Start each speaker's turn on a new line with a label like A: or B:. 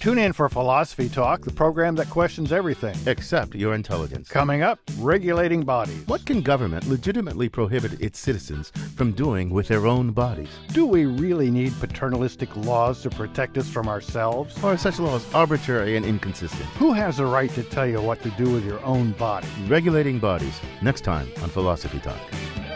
A: Tune in for Philosophy Talk, the program that questions everything.
B: Except your intelligence.
A: Coming up, regulating bodies.
B: What can government legitimately prohibit its citizens from doing with their own bodies?
A: Do we really need paternalistic laws to protect us from ourselves?
B: Or are such laws arbitrary and inconsistent?
A: Who has the right to tell you what to do with your own body?
B: Regulating bodies, next time on Philosophy Talk.